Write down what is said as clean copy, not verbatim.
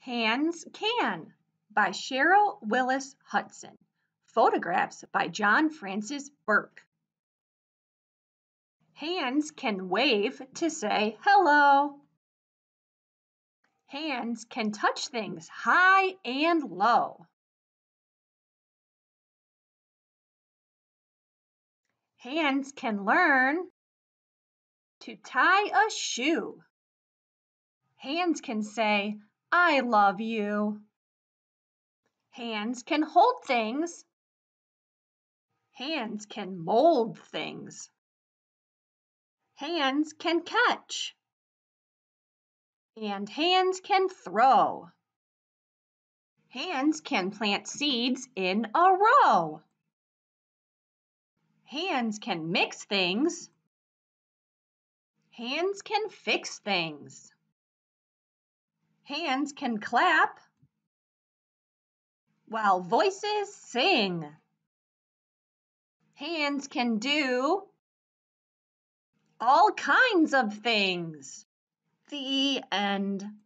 Hands Can by Cheryl Willis Hudson. Photographs by John Francis Burke. Hands can wave to say hello. Hands can touch things high and low. Hands can learn to tie a shoe. Hands can say, I love you. Hands can hold things. Hands can mold things. Hands can catch. And hands can throw. Hands can plant seeds in a row. Hands can mix things. Hands can fix things. Hands can clap while voices sing. Hands can do all kinds of things. The end.